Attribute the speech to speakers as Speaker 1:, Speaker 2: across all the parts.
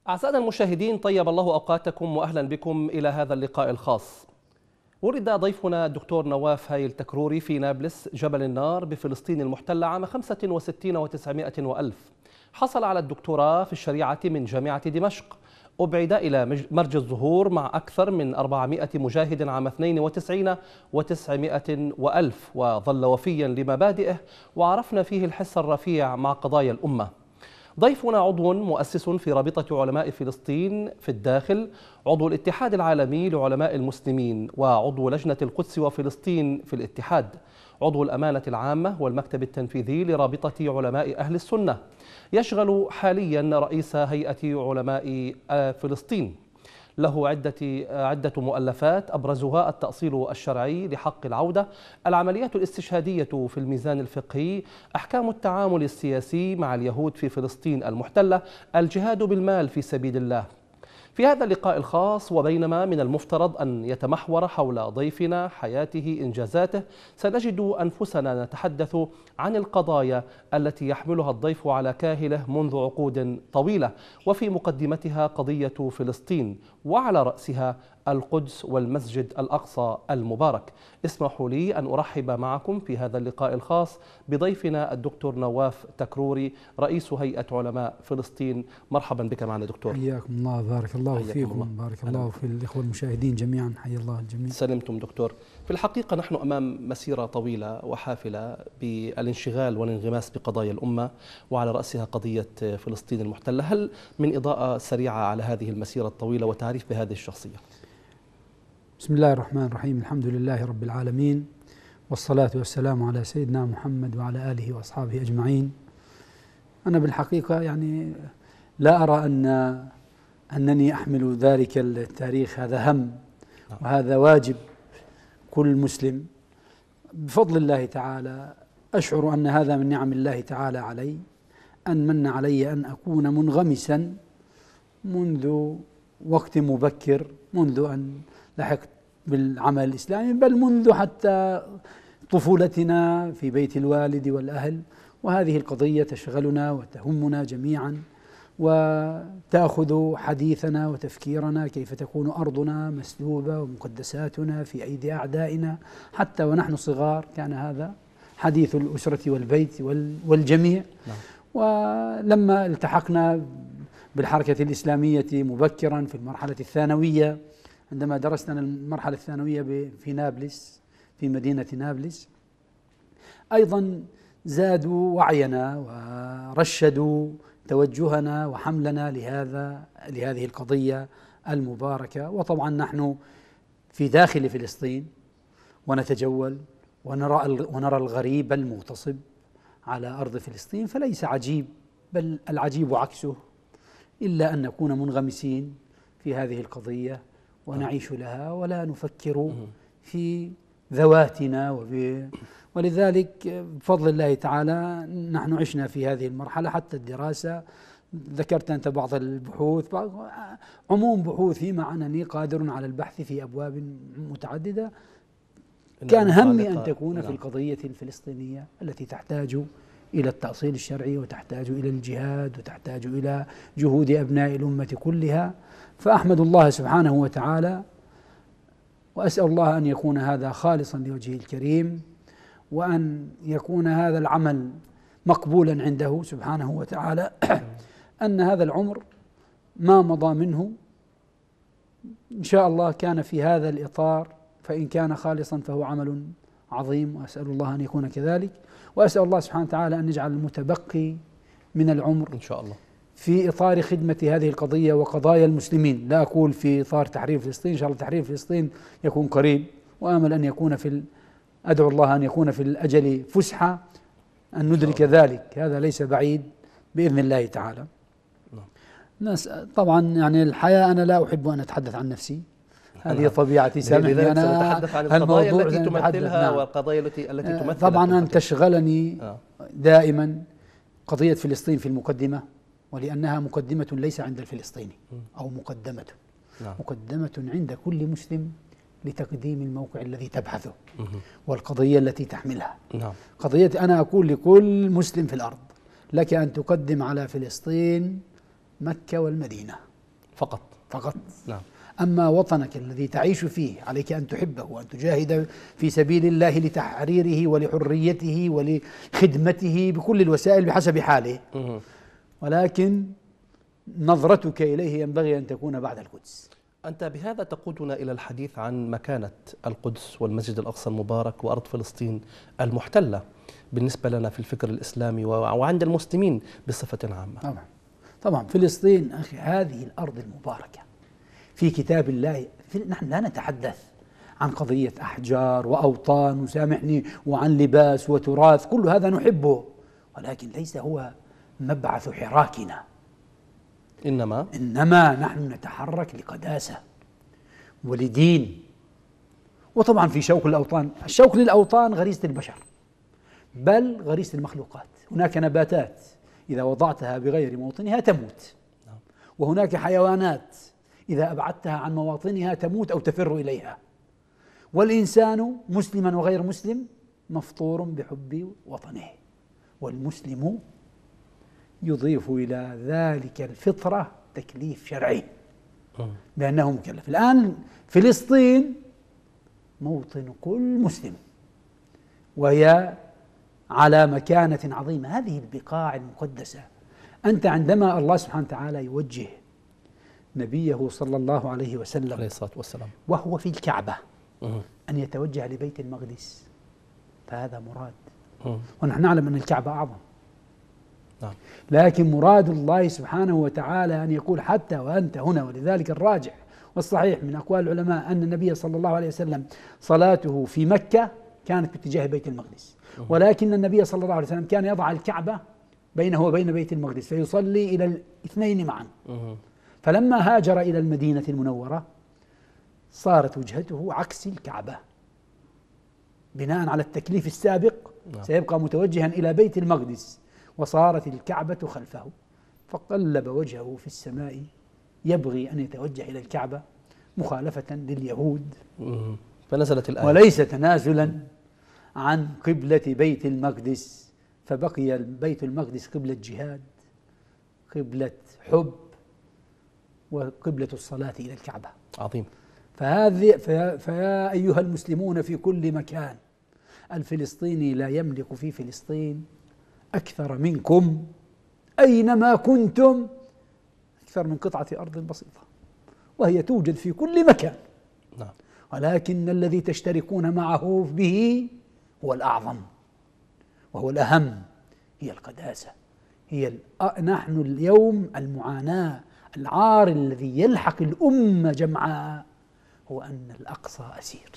Speaker 1: أعزائنا المشاهدين، طيب الله أوقاتكم وأهلا بكم إلى هذا اللقاء الخاص. ولد ضيفنا الدكتور نواف هاي التكروري في نابلس جبل النار بفلسطين المحتلة عام 65 و900 وألف. حصل على الدكتوراه في الشريعة من جامعة دمشق. أبعد إلى مرج الظهور مع أكثر من 400 مجاهد عام 92 و900 وألف، وظل وفيا لمبادئه وعرفنا فيه الحس الرفيع مع قضايا الأمة. ضيفنا عضو مؤسس في رابطة علماء فلسطين في الداخل، عضو الاتحاد العالمي لعلماء المسلمين، وعضو لجنة القدس وفلسطين في الاتحاد، عضو الأمانة العامة والمكتب التنفيذي لرابطة علماء أهل السنة. يشغل حاليا رئيس هيئة علماء فلسطين. له عدة مؤلفات أبرزها التأصيل الشرعي لحق العودة، العمليات الاستشهادية في الميزان الفقهي، أحكام التعامل السياسي مع اليهود في فلسطين المحتلة، الجهاد بالمال في سبيل الله. في هذا اللقاء الخاص، وبينما من المفترض أن يتمحور حول ضيفنا حياته إنجازاته، سنجد أنفسنا نتحدث عن القضايا التي يحملها الضيف على كاهله منذ عقود طويلة، وفي مقدمتها قضية فلسطين، وعلى رأسها القدس والمسجد الأقصى المبارك. اسمحوا لي أن أرحب معكم في هذا اللقاء الخاص بضيفنا الدكتور نواف تكروري، رئيس هيئة علماء فلسطين. مرحبا بك معنا دكتور.
Speaker 2: حياكم الله، بارك الله فيكم، بارك الله في الإخوة المشاهدين جميعا، حيا الله الجميع.
Speaker 1: سلمتم دكتور. في الحقيقة نحن أمام مسيرة طويلة وحافلة بالانشغال والانغماس بقضايا الأمة، وعلى رأسها قضية فلسطين المحتلة. هل من إضاءة سريعة على هذه المسيرة الطويلة وتعريف بهذه الشخصية؟
Speaker 2: بسم الله الرحمن الرحيم، الحمد لله رب العالمين، والصلاة والسلام على سيدنا محمد وعلى آله وأصحابه أجمعين. أنا بالحقيقة يعني لا أرى أنني أحمل ذلك التاريخ، هذا هم وهذا واجب كل مسلم. بفضل الله تعالى أشعر أن هذا من نعم الله تعالى علي، أن من علي أن أكون منغمسا منذ وقت مبكر، منذ أن لحقت بالعمل الإسلامي، بل منذ حتى طفولتنا في بيت الوالد والأهل. وهذه القضية تشغلنا وتهمنا جميعا وتأخذ حديثنا وتفكيرنا، كيف تكون أرضنا مسلوبة ومقدساتنا في أيدي أعدائنا. حتى ونحن صغار كان هذا حديث الأسرة والبيت والجميع. ولما التحقنا بالحركة الإسلامية مبكرا في المرحلة الثانوية، عندما درسنا المرحلة الثانوية في نابلس، في مدينة نابلس، أيضا زادوا وعينا ورشدوا توجهنا وحملنا لهذه القضية المباركة. وطبعا نحن في داخل فلسطين ونتجول ونرى الغريب المغتصب على أرض فلسطين، فليس عجيب، بل العجيب عكسه، إلا أن نكون منغمسين في هذه القضية ونعيش لها ولا نفكر في ذواتنا. ولذلك بفضل الله تعالى نحن عشنا في هذه المرحلة حتى الدراسة. ذكرت أنت بعض البحوث، عموم بحوثي، مع أنني قادر على البحث في أبواب متعددة. كان همي أن تكون في القضية الفلسطينية التي تحتاج إلى التأصيل الشرعي، وتحتاج إلى الجهاد، وتحتاج إلى جهود أبناء الأمة كلها. فأحمد الله سبحانه وتعالى، وأسأل الله أن يكون هذا خالصا لوجهه الكريم، وأن يكون هذا العمل مقبولا عنده سبحانه وتعالى، أن هذا العمر ما مضى منه إن شاء الله كان في هذا الإطار، فإن كان خالصا فهو عمل عظيم، وأسأل الله أن يكون كذلك. وأسأل الله سبحانه وتعالى أن يجعل المتبقي من العمر إن شاء الله في إطار خدمة هذه القضية وقضايا المسلمين. لا أقول في إطار تحرير فلسطين، إن شاء الله تحرير فلسطين يكون قريب، وآمل أن يكون أدعو الله أن يكون في الأجل فسحة، أن ندرك ذلك، هذا ليس بعيد بإذن الله تعالى. ناس طبعا يعني الحياة، أنا لا أحب أن أتحدث عن نفسي، هذه طبيعتي، سامحني. أنا
Speaker 1: نتحدث عن القضايا التي تمثلها والقضايا التي تمثلها.
Speaker 2: طبعا أن تشغلني دائما قضية فلسطين في المقدمة، ولأنها مقدمة ليس عند الفلسطيني، أو مقدمة عند كل مسلم لتقديم الموقع الذي تبحثه والقضية التي تحملها. قضية، أنا أقول لكل مسلم في الأرض، لك أن تقدم على فلسطين مكة والمدينة،
Speaker 1: فقط.
Speaker 2: فقط.
Speaker 1: نعم.
Speaker 2: أما وطنك الذي تعيش فيه عليك أن تحبه وأن تجاهد في سبيل الله لتحريره ولحريته ولخدمته بكل الوسائل بحسب حاله، ولكن نظرتك إليه ينبغي أن تكون بعد القدس.
Speaker 1: أنت بهذا تقودنا إلى الحديث عن مكانة القدس والمسجد الأقصى المبارك وأرض فلسطين المحتلة بالنسبة لنا في الفكر الإسلامي وعند المسلمين بصفة عامة.
Speaker 2: طبعا فلسطين أخي هذه الأرض المباركة في كتاب الله. نحن لا نتحدث عن قضية أحجار وأوطان وسامحني وعن لباس وتراث، كل هذا نحبه، ولكن ليس هو مبعث حراكنا. إنما نحن نتحرك لقداسة ولدين. وطبعا في شوق الأوطان، الشوق للأوطان غريزة البشر بل غريزة المخلوقات. هناك نباتات إذا وضعتها بغير موطنها تموت، وهناك حيوانات إذا أبعدتها عن مواطنها تموت أو تفر إليها، والإنسان مسلما وغير مسلم مفطور بحب وطنه، والمسلم يضيف إلى ذلك الفطرة تكليف شرعي بأنه مكلف. الآن فلسطين موطن كل مسلم وهي على مكانة عظيمة. هذه البقاع المقدسة، أنت عندما الله سبحانه وتعالى يوجه نبيه صلى الله عليه وسلم
Speaker 1: عليه الصلاة والسلام
Speaker 2: وهو في الكعبة أن يتوجه لبيت المقدس، فهذا مراد، ونحن نعلم أن الكعبة أعظم. لكن مراد الله سبحانه وتعالى أن يقول حتى وأنت هنا. ولذلك الراجح والصحيح من أقوال العلماء أن النبي صلى الله عليه وسلم صلاته في مكة كانت باتجاه بيت المقدس، ولكن النبي صلى الله عليه وسلم كان يضع الكعبة بينه وبين بيت المقدس فيصلي إلى الاثنين معا. فلما هاجر إلى المدينة المنورة صارت وجهته عكس الكعبة بناء على التكليف السابق، سيبقى متوجها إلى بيت المقدس، وصارت الكعبة خلفه، فقلب وجهه في السماء يبغي أن يتوجه إلى الكعبة مخالفة لليهود،
Speaker 1: فنزلت الآية
Speaker 2: وليس تنازلا عن قبلة بيت المقدس، فبقي بيت المقدس قبلة جهاد، قبلة حب، وقبلة الصلاة إلى الكعبة.
Speaker 1: عظيم.
Speaker 2: فيا أيها المسلمون في كل مكان، الفلسطيني لا يملك في فلسطين أكثر منكم أينما كنتم، أكثر من قطعة أرض بسيطة، وهي توجد في كل مكان. ولكن الذي تشتركون معه به هو الأعظم وهو الأهم، هي القداسة. نحن اليوم المعاناة، العار الذي يلحق الأمة جمعاء هو أن الأقصى أسير.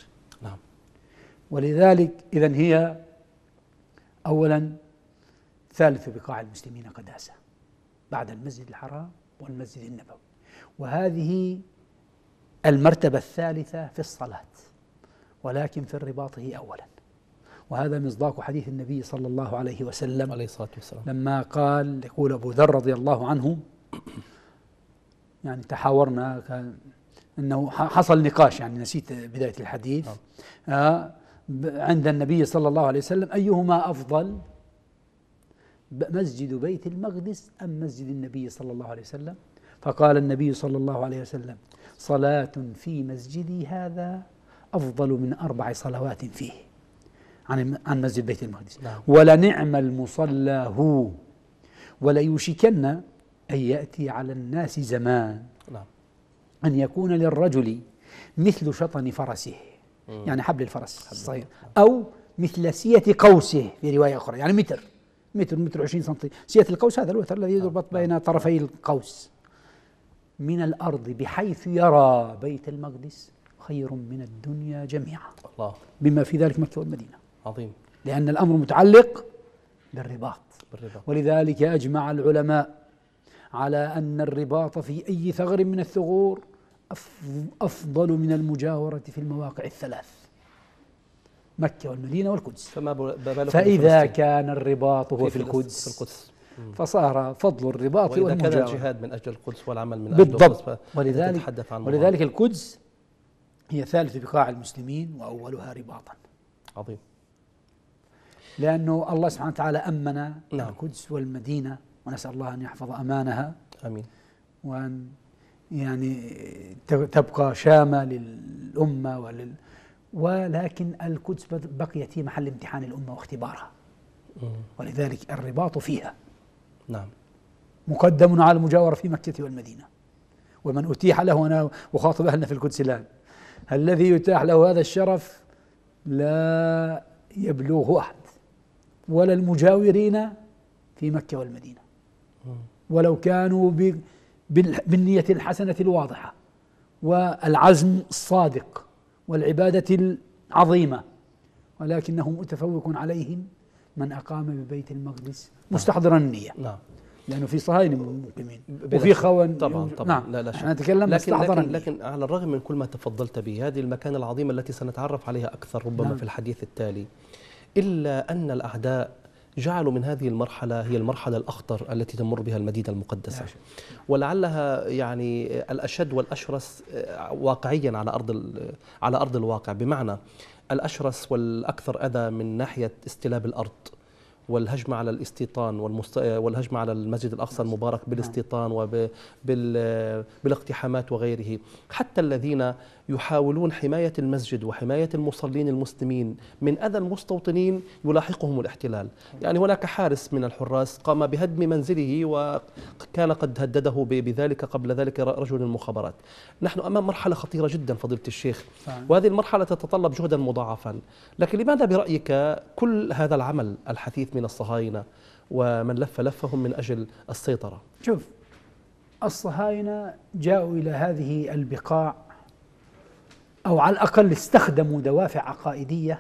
Speaker 2: ولذلك إذن هي أولا ثالث بقاع المسلمين قداسة بعد المسجد الحرام والمسجد النبوي، وهذه المرتبة الثالثة في الصلاة، ولكن في الرباط هي أولا. وهذا مصداق حديث النبي صلى الله عليه وسلم
Speaker 1: عليه الصلاة والسلام
Speaker 2: لما قال، يقول أبو ذر رضي الله عنه، يعني تحاورنا أنه حصل نقاش، يعني نسيت بداية الحديث، عند النبي صلى الله عليه وسلم أيهما أفضل، مسجد بيت المقدس أم مسجد النبي صلى الله عليه وسلم؟ فقال النبي صلى الله عليه وسلم صلاة في مسجدي هذا أفضل من 4 صلوات فيه، عن مسجد بيت المقدس. ولنعم المصلى هو، وليوشكن أن يأتي على الناس زمان أن يكون للرجل مثل شطن فرسه، يعني حبل الفرس الصغير، أو مثل سية قوسه في رواية أخرى، يعني متر 20 سنتي. سية القوس هذا الوتر الذي يربط بين طرفي القوس من الأرض بحيث يرى بيت المقدس خير من الدنيا جميعا، الله، بما في ذلك مكة والمدينة.
Speaker 1: عظيم.
Speaker 2: لأن الأمر متعلق بالرباط. ولذلك أجمع العلماء على أن الرباط في أي ثغر من الثغور أفضل من المجاورة في المواقع الثلاث، مكة والمدينة والقدس. فإذا كان الرباط هو في القدس فصار فضل الرباط والمجاورة.
Speaker 1: وإذا كان الجهاد من أجل القدس والعمل من
Speaker 2: أجل القدس ولذلك القدس هي ثالث بقاع المسلمين وأولها رباطا.
Speaker 1: عظيم.
Speaker 2: لأنه الله سبحانه وتعالى أمن القدس والمدينة، ونسأل الله أن يحفظ أمانها.
Speaker 1: آمين.
Speaker 2: وأن يعني تبقى شامة للأمة ولكن القدس بقيت هي محل امتحان الأمة واختبارها، ولذلك الرباط فيها
Speaker 1: نعم
Speaker 2: مقدم على المجاورة في مكة والمدينة. ومن أتيح له، أنا أخاطب أهلنا في القدس الآن، الذي يتاح له هذا الشرف لا يبلغه أحد ولا المجاورين في مكة والمدينة، ولو كانوا بالنية الحسنة الواضحة والعزم الصادق والعبادة العظيمة، ولكنه متفوق عليهم من أقام ببيت المقدس مستحضرا النية.
Speaker 1: نعم.
Speaker 2: لأنه في صهاينة مقيمين وفي خون.
Speaker 1: طبعا
Speaker 2: نعم.
Speaker 1: لا
Speaker 2: احنا نتكلم
Speaker 1: لكن على الرغم من كل ما تفضلت به، هذه المكانة العظيمة التي سنتعرف عليها أكثر ربما
Speaker 2: نعم.
Speaker 1: في الحديث التالي، إلا أن الأعداء جعلوا من هذه المرحلة هي المرحلة الأخطر التي تمر بها المدينة المقدسة، ولعلها يعني الأشد والأشرس واقعيا على أرض الواقع، بمعنى الأشرس والأكثر أذى من ناحية استلاب الأرض والهجمة على الاستيطان والهجمة على المسجد الأقصى المبارك بالاستيطان وبالاقتحامات وغيره. حتى الذين يحاولون حماية المسجد وحماية المصلين المسلمين من أذى المستوطنين يلاحقهم الاحتلال. يعني هناك حارس من الحراس قام بهدم منزله وكان قد هدده بذلك قبل ذلك رجل المخابرات. نحن أمام مرحلة خطيرة جدا فضيلة الشيخ، وهذه المرحلة تتطلب جهدا مضاعفا. لكن لماذا برأيك كل هذا العمل الحثيث من الصهاينة ومن لفهم من أجل السيطرة؟
Speaker 2: شوف، الصهاينة جاءوا إلى هذه البقاع، أو على الأقل استخدموا دوافع عقائدية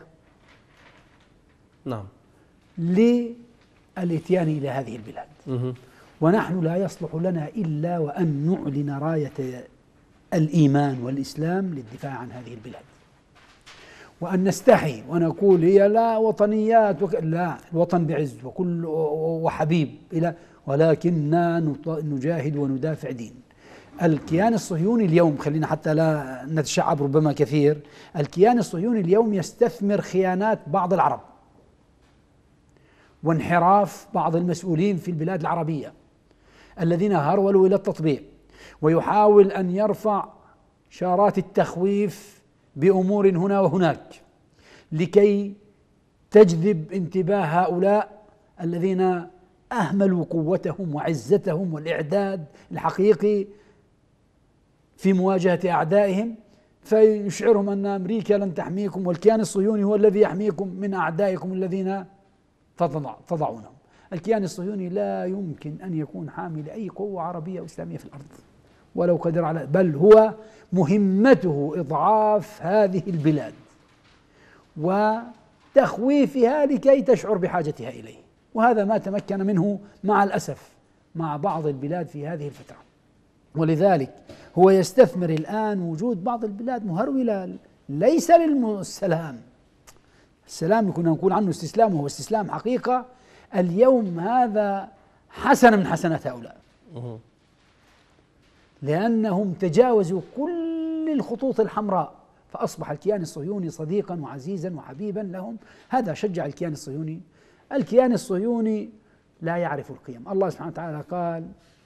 Speaker 1: نعم
Speaker 2: للإتيان إلى هذه البلاد. ونحن لا يصلح لنا إلا وأن نعلن راية الإيمان والإسلام للدفاع عن هذه البلاد، وأن نستحي ونقول هي لا وطنيات لا، الوطن بعز وكل وحبيب ولكننا نجاهد وندافع دين. الكيان الصهيوني اليوم، خلينا حتى لا نتشعب ربما كثير، الكيان الصهيوني اليوم يستثمر خيانات بعض العرب وانحراف بعض المسؤولين في البلاد العربية الذين هرولوا إلى التطبيع، ويحاول أن يرفع شارات التخويف بأمور هنا وهناك لكي تجذب انتباه هؤلاء الذين أهملوا قوتهم وعزتهم والإعداد الحقيقي في مواجهة أعدائهم، فيشعرهم أن أمريكا لن تحميكم والكيان الصهيوني هو الذي يحميكم من أعدائكم الذين تضعونهم. الكيان الصهيوني لا يمكن أن يكون حامي لأي قوة عربية أو إسلامية في الأرض ولو قدر على، بل هو مهمته إضعاف هذه البلاد وتخويفها لكي تشعر بحاجتها إليه، وهذا ما تمكن منه مع الأسف مع بعض البلاد في هذه الفترة. ولذلك هو يستثمر الآن وجود بعض البلاد مهرولة ليس للسلام، السلام كنا نقول عنه استسلام وهو استسلام حقيقة، اليوم هذا حسنة من حسنات هؤلاء لأنهم تجاوزوا كل الخطوط الحمراء، فأصبح الكيان الصهيوني صديقا وعزيزا وحبيبا لهم. هذا شجع الكيان الصهيوني. الكيان الصهيوني لا يعرف القيم. الله سبحانه وتعالى قال: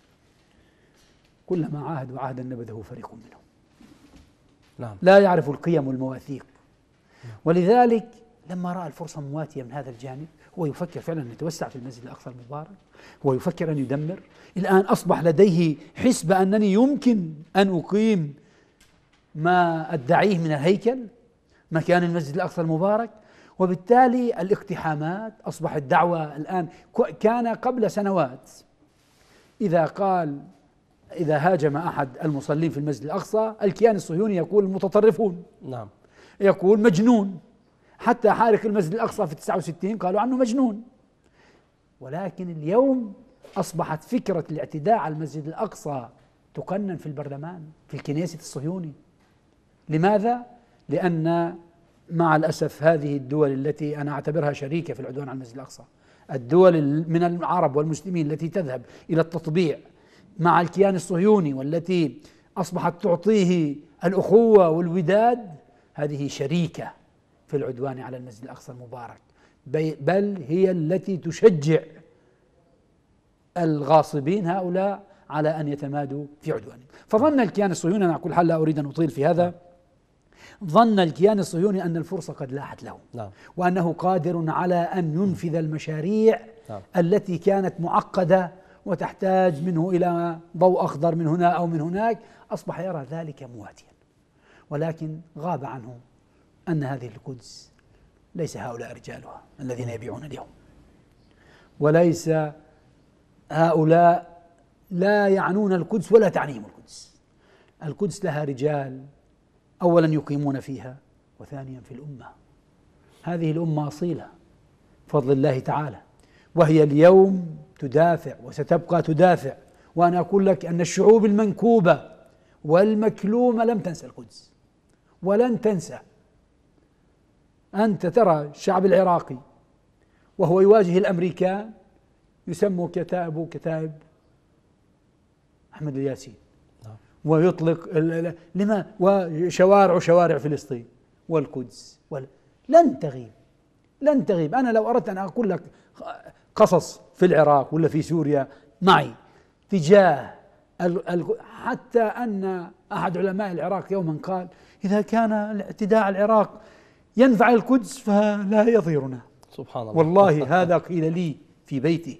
Speaker 2: كلما عاهدوا عهدا نبذه فريق منهم.
Speaker 1: نعم.
Speaker 2: لا يعرف القيم والمواثيق. ولذلك لما رأى الفرصة مواتية من هذا الجانب هو يفكر فعلا أن يتوسع في المسجد الأقصى المبارك، هو يفكر أن يدمر. الآن أصبح لديه حسبة أنني يمكن أن أقيم ما أدعيه من الهيكل مكان المسجد الأقصى المبارك، وبالتالي الاقتحامات أصبحت دعوة الآن. كان قبل سنوات إذا هاجم أحد المصلين في المسجد الأقصى الكيان الصهيوني يقول المتطرفون،
Speaker 1: نعم،
Speaker 2: يقول مجنون. حتى حارق المسجد الأقصى في 69 قالوا عنه مجنون. ولكن اليوم أصبحت فكرة الاعتداء على المسجد الأقصى تقنن في البرلمان في الكنيسة الصهيوني. لماذا؟ لأن مع الأسف هذه الدول التي أنا أعتبرها شريكة في العدوان على المسجد الأقصى، الدول من العرب والمسلمين التي تذهب إلى التطبيع مع الكيان الصهيوني والتي أصبحت تعطيه الأخوة والوداد، هذه شريكة في العدوان على المسجد الأقصى المبارك، بل هي التي تشجع الغاصبين هؤلاء على أن يتمادوا في عدوانهم. فظن الكيان الصهيوني، أنا على كل حال لا أريد أن أطيل في هذا، ظن الكيان الصهيوني أن الفرصة قد لاحت له، وأنه قادر على أن ينفذ المشاريع التي كانت معقدة وتحتاج منه إلى ضوء أخضر من هنا أو من هناك. أصبح يرى ذلك مواتيا، ولكن غاب عنه أن هذه القدس ليس هؤلاء رجالها الذين يبيعون اليوم، وليس هؤلاء لا يعنون القدس ولا تعنيهم القدس. القدس لها رجال، أولا يقيمون فيها، وثانيا في الأمة. هذه الأمة أصيلة بفضل الله تعالى، وهي اليوم تدافع وستبقى تدافع. وأنا أقول لك أن الشعوب المنكوبة والمكلومة لم تنسى القدس ولن تنسى. أنت ترى الشعب العراقي وهو يواجه الأمريكان يسموا كتائب أحمد الياسين، ويطلق لما وشوارع فلسطين والقدس لن تغيب. أنا لو أردت أن أقول لك قصص في العراق ولا في سوريا معي تجاه حتى أن أحد علماء العراق يوما قال: إذا كان الاعتداء على العراق ينفع القدس فلا يضيرنا.
Speaker 1: سبحان الله.
Speaker 2: والله هذا قيل لي في بيتي.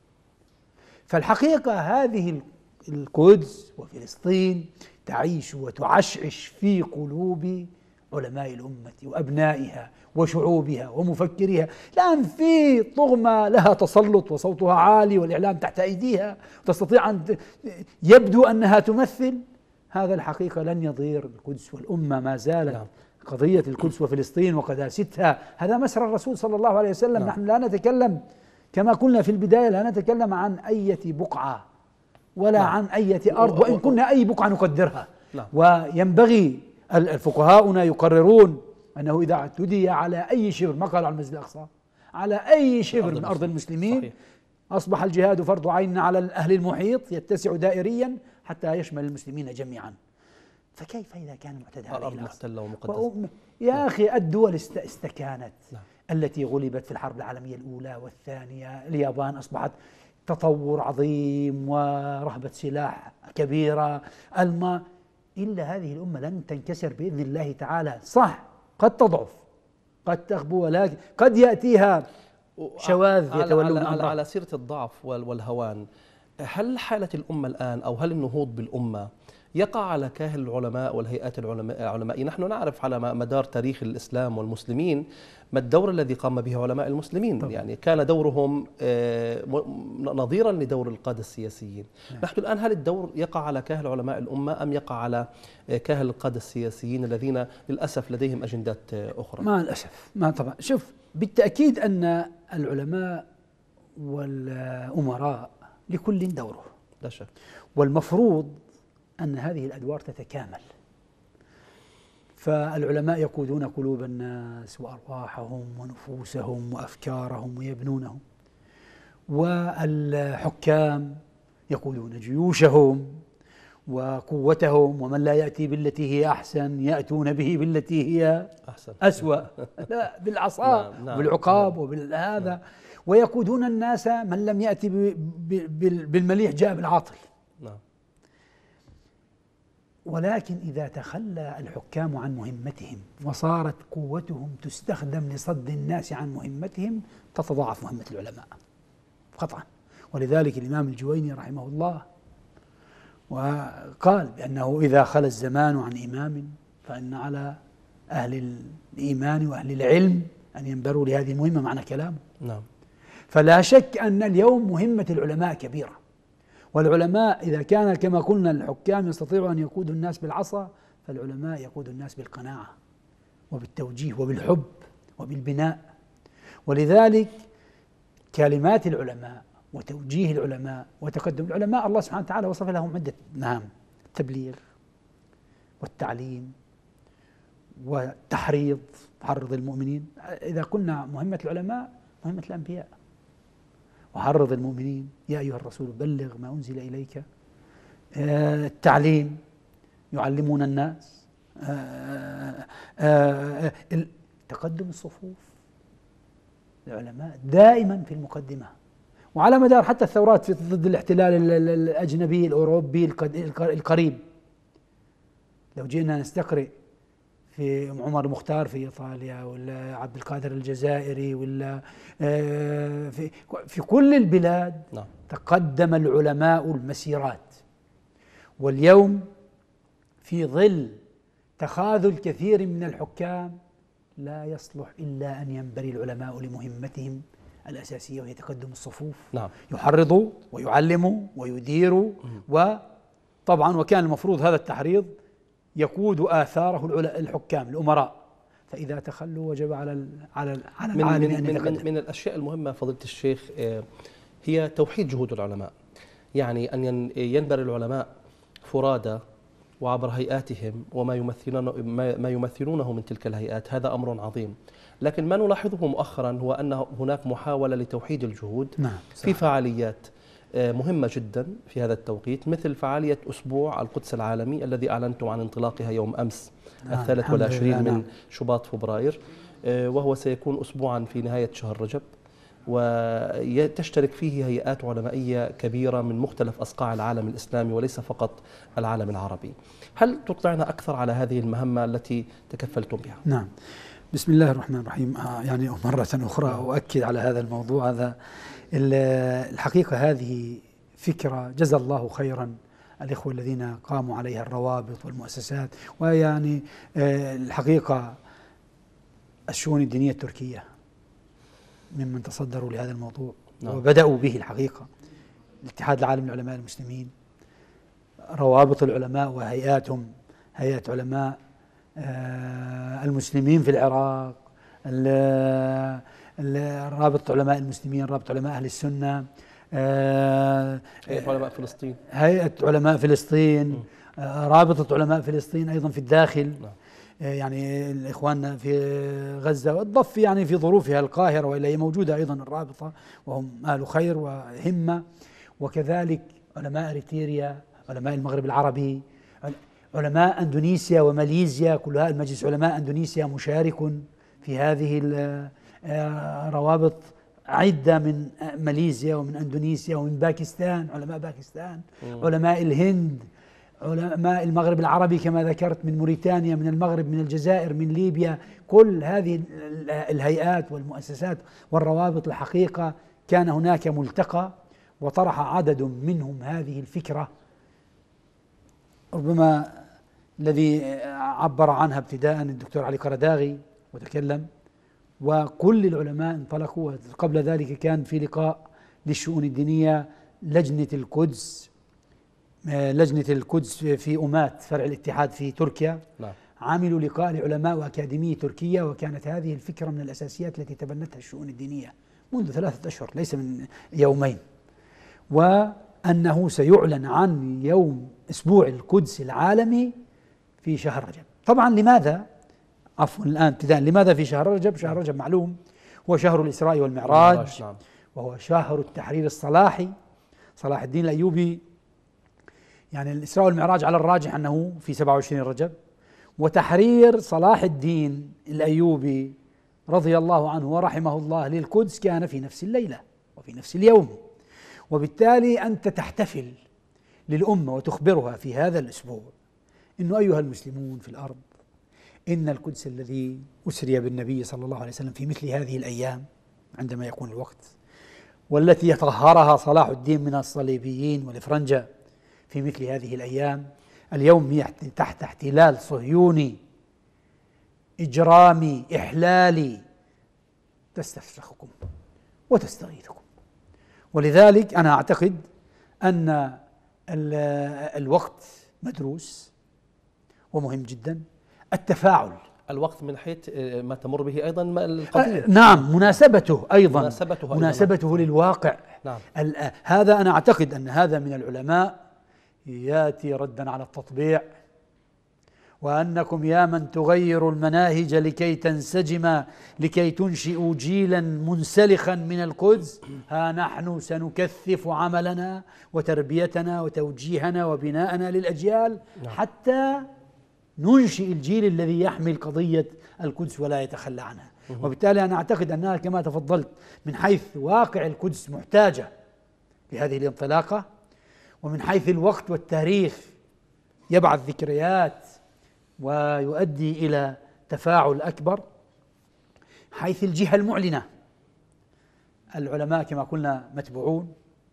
Speaker 2: فالحقيقة هذه القدس وفلسطين تعيش وتعشعش في قلوب علماء الأمة وأبنائها وشعوبها ومفكريها. الآن في طغمة لها تسلط وصوتها عالي والإعلام تحت أيديها، وتستطيع أن يبدو أنها تمثل. هذا الحقيقة لن يضير القدس والأمة، ما زالت قضية القدس وفلسطين وقداستها هذا مسرى الرسول صلى الله عليه وسلم. نحن لا نتكلم كما قلنا في البداية، لا نتكلم عن أي بقعة ولا عن أي أرض، وإن كنا أي بقعة نقدرها. وينبغي الفقهاؤنا يقررون أنه إذا اعتدي على أي شبر، ما قال على المسجد الأقصى، على أي شبر من أرض المسلمين، صحيح. أصبح الجهاد فرض عين على أهل المحيط، يتسع دائريا حتى يشمل المسلمين جميعا. فكيف إذا كان معتدى عليه
Speaker 1: الأرض محتلة ومقدسة؟
Speaker 2: يا أخي الدول استكانت، التي غلبت في الحرب العالمية الأولى والثانية. اليابان أصبحت تطور عظيم ورهبة سلاح كبيرة. إلا هذه الأمة لن تنكسر بإذن الله تعالى. صح، قد تضعف، قد تخبو، ولكن قد يأتيها شواذ يتولون أمرها.
Speaker 1: على سيرة الضعف والهوان، هل حالة الأمة الآن أو هل النهوض بالأمة يقع على كاهل العلماء والهيئات العلمائية؟ نحن نعرف على مدار تاريخ الإسلام والمسلمين ما الدور الذي قام به علماء المسلمين طبعا. يعني كان دورهم نظيرا لدور القادة السياسيين. نحن الآن هل الدور يقع على كاهل علماء الأمة أم يقع على كاهل القادة السياسيين الذين للأسف لديهم أجندات أخرى؟
Speaker 2: مع الأسف، ما طبعا. شوف، بالتأكيد أن العلماء والأمراء لكل دوره،
Speaker 1: لا شك،
Speaker 2: والمفروض أن هذه الأدوار تتكامل. فالعلماء يقودون قلوب الناس وأرواحهم ونفوسهم وأفكارهم ويبنونهم، والحكام يقودون جيوشهم وقوتهم، ومن لا يأتي بالتي هي أحسن يأتون به بالتي هي أسوأ. لا، بالعصا بالعقاب وبالهذا. ويقودون الناس، من لم يأتي بالمليح جاء بالعاطل. ولكن إذا تخلى الحكام عن مهمتهم وصارت قوتهم تستخدم لصد الناس عن مهمتهم، تتضاعف مهمة العلماء قطعا. ولذلك الإمام الجويني رحمه الله وقال بأنه إذا خلى الزمان عن إمام فإن على أهل الإيمان وأهل العلم أن ينبروا لهذه المهمة، معنى كلامه.
Speaker 1: نعم.
Speaker 2: فلا شك أن اليوم مهمة العلماء كبيرة، والعلماء إذا كان كما قلنا الحكام يستطيعوا أن يقودوا الناس بالعصا، فالعلماء يقودوا الناس بالقناعة وبالتوجيه وبالحب وبالبناء. ولذلك كلمات العلماء وتوجيه العلماء وتقدم العلماء، الله سبحانه وتعالى وصف لهم عدة مهام: التبليغ والتعليم والتحريض، حرض المؤمنين. إذا قلنا مهمة العلماء مهمة الأنبياء، وحرض المؤمنين يا أيها الرسول بلغ ما أنزل إليك. التعليم، يعلمون الناس. تقدم الصفوف، العلماء دائما في المقدمة، وعلى مدار حتى الثورات ضد الاحتلال الأجنبي الأوروبي القريب. لو جينا نستقرئ في عمر المختار في إيطاليا، ولا عبد القادر الجزائري، ولا في كل البلاد تقدم العلماء المسيرات. واليوم في ظل تخاذل كثير من الحكام لا يصلح إلا أن ينبري العلماء لمهمتهم الأساسية، وهي تقدم الصفوف. يحرضوا ويعلموا ويديروا، وطبعا وكان المفروض هذا التحريض يقود آثاره الحكام الأمراء، فإذا تخلوا وجب على العالم أن يتقدم.
Speaker 1: من الأشياء المهمة فضيلة الشيخ هي توحيد جهود العلماء، يعني أن ينبري العلماء فرادى وعبر هيئاتهم وما يمثلونه من تلك الهيئات، هذا أمر عظيم. لكن ما نلاحظه مؤخرا هو أن هناك محاولة لتوحيد الجهود في فعاليات مهمة جدا في هذا التوقيت، مثل فعالية أسبوع القدس العالمي الذي أعلنتم عن انطلاقها يوم أمس 23 من شباط فبراير، وهو سيكون أسبوعا في نهاية شهر رجب، وتشترك فيه هيئات علمائية كبيرة من مختلف أصقاع العالم الإسلامي وليس فقط العالم العربي. هل تطلعنا أكثر على هذه المهمة التي تكفلتم بها؟
Speaker 2: نعم، بسم الله الرحمن الرحيم. يعني مرة أخرى أؤكد على هذا الموضوع. هذا الحقيقة هذه فكرة جزا الله خيرا الإخوة الذين قاموا عليها، الروابط والمؤسسات. ويعني الحقيقة الشؤون الدينية التركية ممن تصدروا لهذا الموضوع وبدأوا به. الحقيقة الاتحاد العالمي للعلماء المسلمين، روابط العلماء وهيئاتهم، هيئة علماء المسلمين في العراق، رابطة علماء المسلمين، رابطة علماء أهل السنة،
Speaker 1: هيئة علماء فلسطين،
Speaker 2: هيئة علماء فلسطين، رابطة علماء فلسطين أيضا في الداخل. يعني الإخوان في غزة والضف يعني في ظروفها القاهرة، وإلا هي موجودة أيضا الرابطة، وهم أهل خير وهمة. وكذلك علماء أريتريا، علماء المغرب العربي، علماء أندونيسيا وماليزيا، كل هذا المجلس علماء أندونيسيا مشارك في هذه الروابط عدة، من ماليزيا ومن أندونيسيا ومن باكستان، علماء باكستان، علماء الهند، علماء المغرب العربي كما ذكرت، من موريتانيا، من المغرب، من الجزائر، من ليبيا. كل هذه الهيئات والمؤسسات والروابط الحقيقة كان هناك ملتقى وطرح عدد منهم هذه الفكرة، ربما الذي عبر عنها ابتداء الدكتور علي قرداغي وتكلم، وكل العلماء انطلقوا. قبل ذلك كان في لقاء للشؤون الدينية لجنة القدس في أمات فرع الاتحاد في تركيا. عملوا لقاء لعلماء وأكاديمية تركيا، وكانت هذه الفكرة من الأساسيات التي تبنتها الشؤون الدينية منذ 3 أشهر، ليس من يومين، وأنه سيعلن عن يوم أسبوع القدس العالمي في شهر رجب. طبعا لماذا؟ عفوا الآن ابتداء، لماذا في شهر رجب؟ شهر رجب معلوم هو شهر الإسراء والمعراج، وهو شهر التحرير الصلاحي. صلاح الدين الأيوبي، يعني الإسراء والمعراج على الراجح أنه في 27 رجب، وتحرير صلاح الدين الأيوبي رضي الله عنه ورحمه الله للقدس كان في نفس الليلة وفي نفس اليوم. وبالتالي أنت تحتفل للأمة وتخبرها في هذا الأسبوع إنه أيها المسلمون في الأرض، إن القدس الذي أسري بالنبي صلى الله عليه وسلم في مثل هذه الأيام عندما يكون الوقت، والتي يطهرها صلاح الدين من الصليبيين والإفرنجة في مثل هذه الأيام، اليوم تحت احتلال صهيوني إجرامي إحلالي تستفسخكم وتستغيثكم. ولذلك أنا أعتقد أن الوقت مدروس ومهم جدا. التفاعل،
Speaker 1: الوقت من حيث ما تمر به أيضا القضية،
Speaker 2: نعم، مناسبته أيضا مناسبته للواقع.
Speaker 1: نعم.
Speaker 2: هذا أنا أعتقد أن هذا من العلماء يأتي ردا على التطبيع، وأنكم يا من تغيروا المناهج لكي تنسجم، لكي تنشئوا جيلا منسلخا من القدس، ها نحن سنكثف عملنا وتربيتنا وتوجيهنا وبناءنا للأجيال حتى ننشئ الجيل الذي يحمل قضية القدس ولا يتخلى عنها. وبالتالي أنا أعتقد أنها كما تفضلت من حيث واقع القدس محتاجة لهذه الانطلاقة، ومن حيث الوقت والتاريخ يبعث ذكريات ويؤدي إلى تفاعل أكبر. حيث الجهة المعلنة، العلماء كما قلنا متبوعون،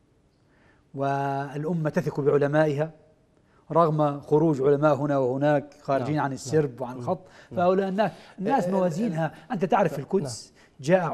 Speaker 2: والأمة تثق بعلمائها رغم خروج علماء هنا وهناك خارجين عن السرب وعن الخط. فهؤلاء الناس موازينها. أنت تعرف في القدس جاء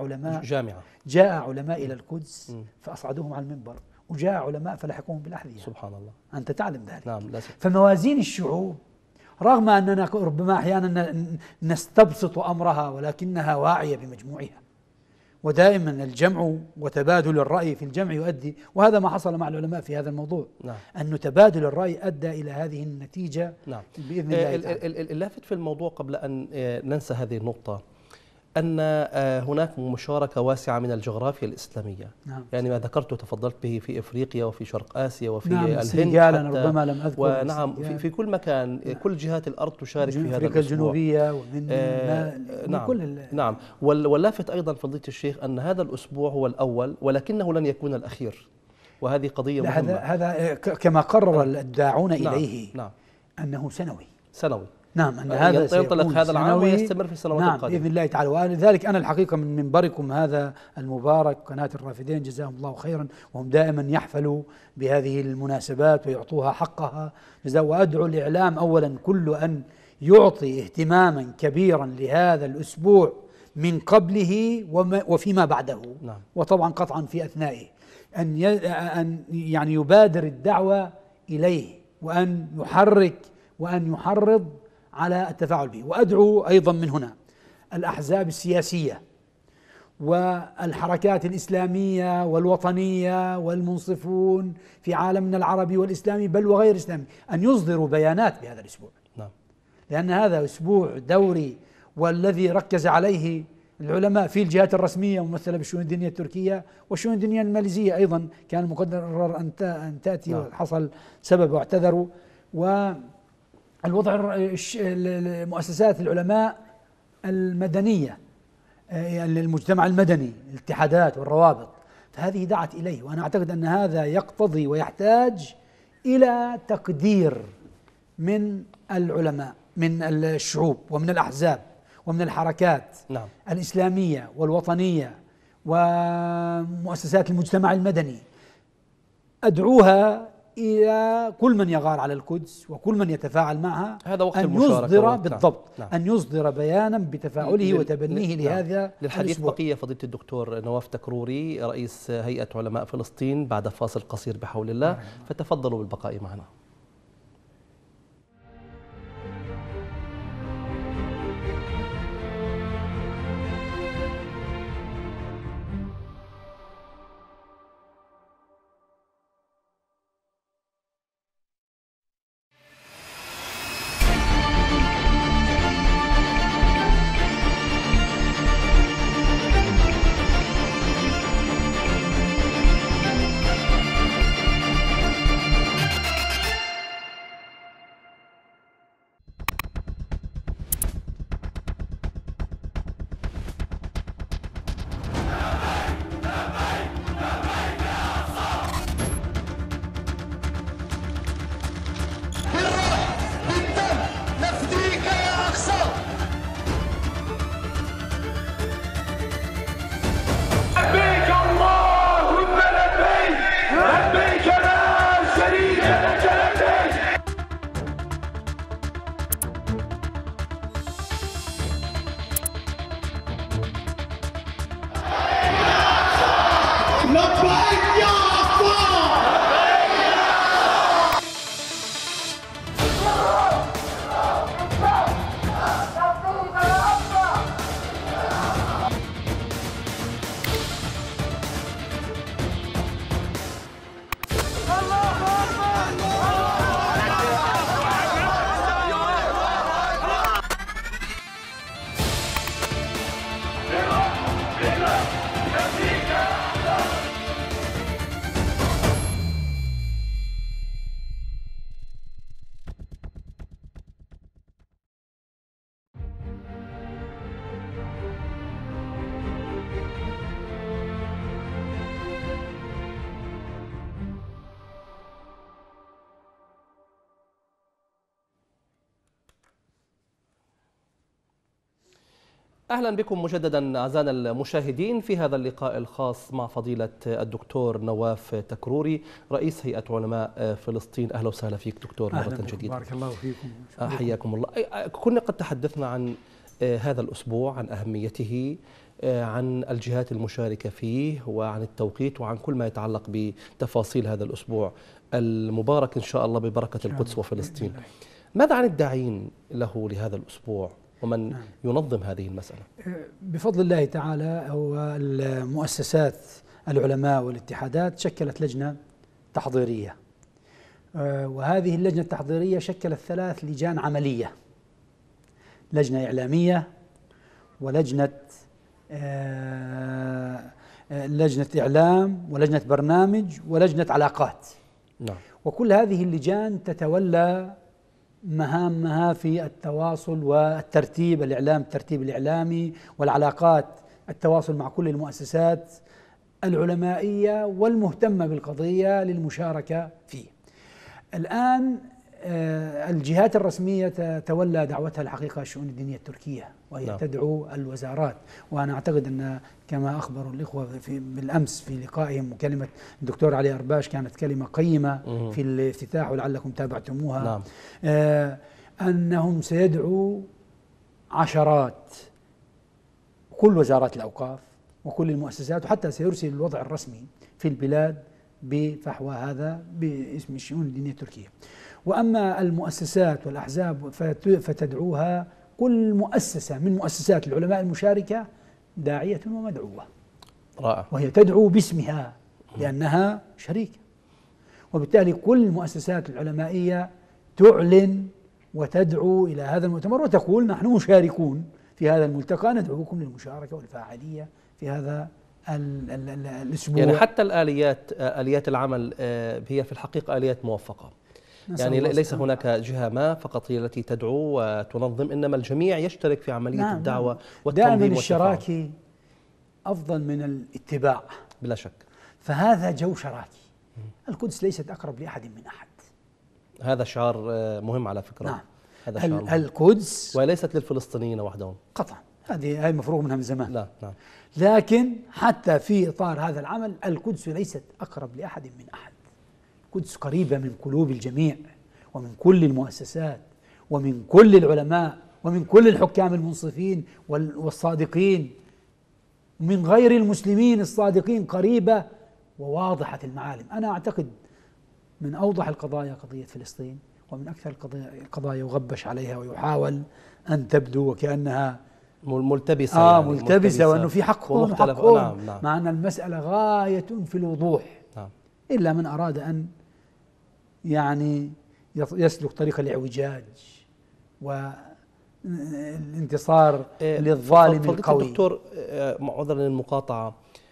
Speaker 2: علماء إلى القدس فأصعدوهم على المنبر، وجاء علماء فلحقوهم بالأحذية.
Speaker 1: سبحان الله.
Speaker 2: أنت تعلم ذلك.
Speaker 1: نعم.
Speaker 2: فموازين الشعوب رغم أننا ربما أحيانا نستبسط أمرها، ولكنها واعية بمجموعها، ودائما الجمع وتبادل الرأي في الجمع يؤدي، وهذا ما حصل مع العلماء في هذا الموضوع.
Speaker 1: نعم.
Speaker 2: أن تبادل الرأي أدى إلى هذه النتيجة. نعم. بإذن الله تعالى.
Speaker 1: اللافت في الموضوع قبل أن ننسى هذه النقطة أن هناك مشاركة واسعة من الجغرافيا الإسلامية.
Speaker 2: نعم.
Speaker 1: يعني ما ذكرت وتفضلت به في إفريقيا وفي شرق آسيا وفي
Speaker 2: الهند أنا ربما لم أذكر.
Speaker 1: ونعم في كل مكان. كل جهات الأرض تشارك في هذا
Speaker 2: أفريقيا الجنوبية ومن
Speaker 1: نعم.
Speaker 2: كل
Speaker 1: نعم. واللافت أيضا فضيلة الشيخ أن هذا الأسبوع هو الأول ولكنه لن يكون الأخير، وهذه قضية مهمة.
Speaker 2: هذا كما قرر الداعون إليه.
Speaker 1: نعم.
Speaker 2: أنه سنوي.
Speaker 1: نعم.
Speaker 2: أن هذا
Speaker 1: ينطلق هذا العام ويستمر في السنوات القادمة.
Speaker 2: بإذن الله تعالى. ولذلك أنا الحقيقة من منبركم هذا المبارك قناة الرافدين جزاهم الله خيرا، وهم دائما يحفلوا بهذه المناسبات ويعطوها حقها. وأدعو الإعلام أولا كل أن يعطي اهتماما كبيرا لهذا الأسبوع من قبله وفيما بعده.
Speaker 1: نعم.
Speaker 2: وطبعا قطعا في أثنائه أن يعني يبادر الدعوة إليه، وأن يحرك وأن يحرض على التفاعل به. وأدعو أيضا من هنا الأحزاب السياسية والحركات الإسلامية والوطنية والمنصفون في عالمنا العربي والإسلامي بل وغير الإسلامي أن يصدروا بيانات بهذا الأسبوع.
Speaker 1: نعم.
Speaker 2: لأن هذا أسبوع دوري، والذي ركز عليه العلماء في الجهات الرسمية ممثلة بالشؤون الدينية التركية والشؤون الدينية الماليزية أيضا كان مقدر أن تأتي. نعم. وحصل سبب واعتذروا. والوضع مؤسسات العلماء المدنية، المجتمع المدني، الاتحادات والروابط، فهذه دعت إليه. وأنا أعتقد أن هذا يقتضي ويحتاج إلى تقدير من العلماء، من الشعوب ومن الأحزاب ومن الحركات.
Speaker 1: نعم.
Speaker 2: الإسلامية والوطنية ومؤسسات المجتمع المدني. أدعوها إلى كل من يغار على القدس وكل من يتفاعل معها
Speaker 1: هذا وقت
Speaker 2: أن يصدر بالضبط.
Speaker 1: نعم.
Speaker 2: أن يصدر بيانا بتفاعله وتبنيه لهذا
Speaker 1: للحديث
Speaker 2: الأسبوع.
Speaker 1: بقية فضيلة الدكتور نواف تكروري رئيس هيئة علماء فلسطين بعد فاصل قصير بحول الله، فتفضلوا بالبقاء معنا. أهلا بكم مجددا أعزائنا المشاهدين في هذا اللقاء الخاص مع فضيلة الدكتور نواف تكروري رئيس هيئة علماء فلسطين. أهلا وسهلا فيك دكتور مرة جديدة.
Speaker 2: بارك الله فيكم.
Speaker 1: حياكم الله. كنا قد تحدثنا عن هذا الأسبوع، عن أهميته، عن الجهات المشاركة فيه، وعن التوقيت، وعن كل ما يتعلق بتفاصيل هذا الأسبوع المبارك إن شاء الله ببركة القدس وفلسطين. ماذا عن الداعين له لهذا الأسبوع ومن ينظم هذه المسألة؟
Speaker 2: بفضل الله تعالى هو المؤسسات العلماء والاتحادات شكلت لجنة تحضيرية، وهذه اللجنة التحضيرية شكلت 3 لجان عملية: لجنة إعلامية، ولجنة لجنة إعلام، ولجنة برنامج، ولجنة علاقات.
Speaker 1: نعم.
Speaker 2: وكل هذه اللجان تتولى مهامها في التواصل والترتيب، الإعلام الترتيب الإعلامي، والعلاقات التواصل مع كل المؤسسات العلمائية والمهتمة بالقضية للمشاركة فيه. الآن الجهات الرسمية تتولى دعوتها الحقيقة الشؤون الدينية التركية، وهي
Speaker 1: نعم.
Speaker 2: تدعو الوزارات. وأنا أعتقد أن كما أخبروا الإخوة بالأمس في لقائهم، وكلمة الدكتور علي أرباش كانت كلمة قيمة في الافتتاح ولعلكم تابعتموها.
Speaker 1: نعم.
Speaker 2: أنهم سيدعوا عشرات كل وزارات الأوقاف وكل المؤسسات، وحتى سيرسل الوضع الرسمي في البلاد بفحوى هذا باسم الشؤون الدينية التركية. وأما المؤسسات والأحزاب فتدعوها كل مؤسسة من مؤسسات العلماء المشاركة داعية ومدعوة.
Speaker 1: رائع.
Speaker 2: وهي تدعو باسمها لأنها شريكة، وبالتالي كل المؤسسات العلمائية تعلن وتدعو إلى هذا المؤتمر وتقول نحن مشاركون في هذا الملتقى، ندعوكم للمشاركة والفاعلية في هذا الأسبوع.
Speaker 1: يعني حتى آليات العمل هي في الحقيقة آليات موفقة، يعني ليس هناك جهة ما فقط هي التي تدعو وتنظم، إنما الجميع يشترك في عملية الدعوة والتنظيم
Speaker 2: دائما
Speaker 1: والتفاعل.
Speaker 2: الشراكة أفضل من الاتباع
Speaker 1: بلا شك.
Speaker 2: فهذا جو شراكي. القدس ليست أقرب لأحد من أحد.
Speaker 1: هذا شعار مهم على فكرة.
Speaker 2: نعم.
Speaker 1: هذا شعار مهم.
Speaker 2: القدس
Speaker 1: وليست للفلسطينيين وحدهم
Speaker 2: قطعا، هذه مفروغ منها من زمان.
Speaker 1: لا. نعم.
Speaker 2: لكن حتى في إطار هذا العمل القدس ليست أقرب لأحد من أحد. القدس قريبة من قلوب الجميع ومن كل المؤسسات ومن كل العلماء ومن كل الحكام المنصفين والصادقين، من غير المسلمين الصادقين، قريبة وواضحة المعالم. أنا أعتقد من أوضح القضايا قضية فلسطين، ومن أكثر القضايا يغبش عليها ويحاول أن تبدو وكأنها
Speaker 1: ملتبسة. يعني
Speaker 2: ملتبسة وأنه في حقهم وحقهم.
Speaker 1: نعم.
Speaker 2: مع أن المسألة غاية في الوضوح.
Speaker 1: نعم.
Speaker 2: إلا من أراد أن يعني يسلك طريق الاعوجاج والانتصار للظالم القوي.
Speaker 1: دكتور، عذرا للمقاطعة،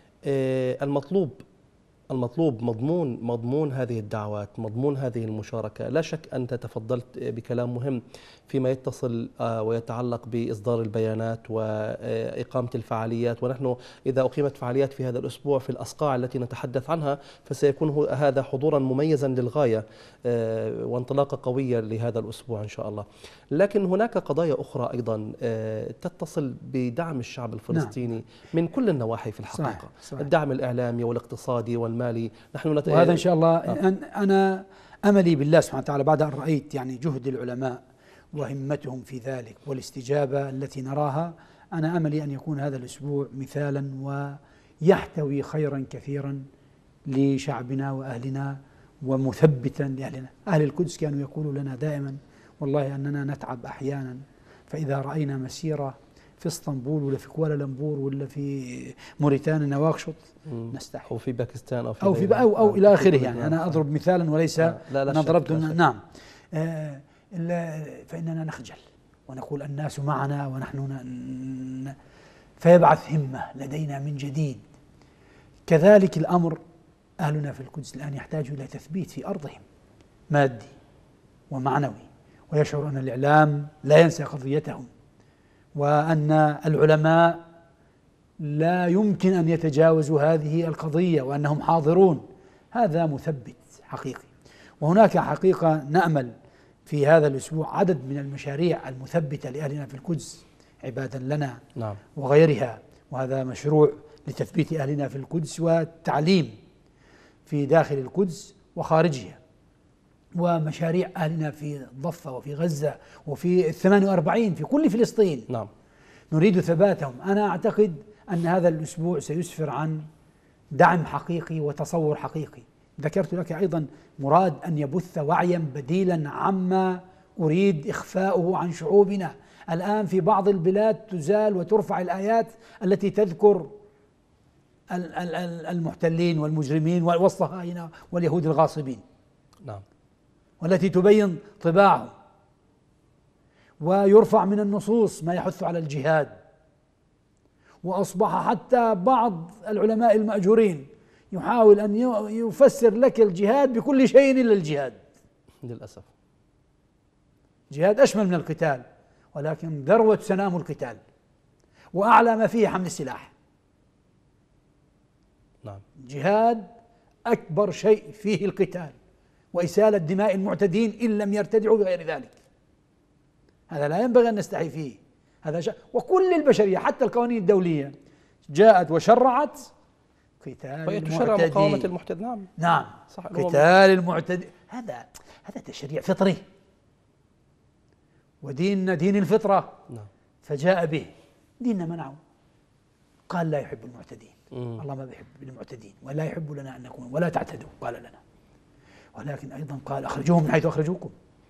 Speaker 1: المطلوب مضمون هذه الدعوات، مضمون هذه المشاركة. لا شك أنت تفضلت بكلام مهم فيما يتصل ويتعلق بإصدار البيانات وإقامة الفعاليات. ونحن إذا أقيمت فعاليات في هذا الأسبوع في الأصقاع التي نتحدث عنها فسيكون هذا حضورا مميزا للغاية وانطلاقة قوية لهذا الأسبوع إن شاء الله. لكن هناك قضايا أخرى أيضا تتصل بدعم الشعب الفلسطيني من كل النواحي في الحقيقة. صحيح. الدعم الإعلامي والاقتصادي والمالي.
Speaker 2: وهذا إن شاء الله أنا أملي بالله سبحانه وتعالى بعد أن رأيت يعني جهد العلماء وهمتهم في ذلك والاستجابة التي نراها، أنا أملي أن يكون هذا الأسبوع مثالا ويحتوي خيرا كثيرا لشعبنا وأهلنا ومثبتا لأهلنا. أهل القدس كانوا يقولوا لنا دائما والله أننا نتعب أحيانا، فإذا رأينا مسيرة في اسطنبول ولا في كوالالمبور ولا في موريتانيا نواكشوط نستحي،
Speaker 1: أو في باكستان
Speaker 2: أو إلى آخره. يعني أنا أضرب مثالا وليس أنا ضربت. نعم. فإننا نخجل ونقول الناس معنا ونحن فيبعث همة لدينا من جديد. كذلك الأمر أهلنا في القدس الآن يحتاجوا إلى تثبيت في أرضهم مادي ومعنوي، ويشعر أن الإعلام لا ينسى قضيتهم، وأن العلماء لا يمكن أن يتجاوزوا هذه القضية وأنهم حاضرون. هذا مثبت حقيقي. وهناك حقيقة نأمل في هذا الأسبوع عدد من المشاريع المثبتة لأهلنا في القدس عبادا لنا
Speaker 1: نعم.
Speaker 2: وغيرها. وهذا مشروع لتثبيت أهلنا في القدس والتعليم في داخل القدس وخارجها، ومشاريع أهلنا في الضفة وفي غزة وفي 48 في كل فلسطين.
Speaker 1: نعم.
Speaker 2: نريد ثباتهم. أنا أعتقد أن هذا الأسبوع سيسفر عن دعم حقيقي وتصور حقيقي. ذكرت لك أيضا مراد أن يبث وعيا بديلا عما أريد إخفاؤه عن شعوبنا. الآن في بعض البلاد تزال وترفع الآيات التي تذكر المحتلين والمجرمين والصهاينة واليهود الغاصبين.
Speaker 1: نعم.
Speaker 2: والتي تبين طباعهم، ويرفع من النصوص ما يحث على الجهاد. وأصبح حتى بعض العلماء المأجورين يحاول أن يفسر لك الجهاد بكل شيء إلا الجهاد.
Speaker 1: للأسف
Speaker 2: جهاد أشمل من القتال، ولكن ذروة سنام القتال وأعلى ما فيه حمل السلاح.
Speaker 1: نعم.
Speaker 2: جهاد أكبر شيء فيه القتال وإسالة دماء المعتدين إن لم يرتدعوا بغير ذلك. هذا لا ينبغي أن نستحي فيه. هذا وكل البشرية حتى القوانين الدولية جاءت وشرعت قتال المعتدين.
Speaker 1: تشرع مقاومة المعتد. نعم.
Speaker 2: نعم.
Speaker 1: صح.
Speaker 2: قتال المعتدين هذا تشريع فطري، وديننا دين الفطرة.
Speaker 1: نعم.
Speaker 2: فجاء به. ديننا منعه، قال لا يحب المعتدين. الله ما بيحب المعتدين ولا يحب لنا أن نكون ولا تعتدوا قال لنا. ولكن أيضا قال أخرجوهم من حيث أخرجوكم،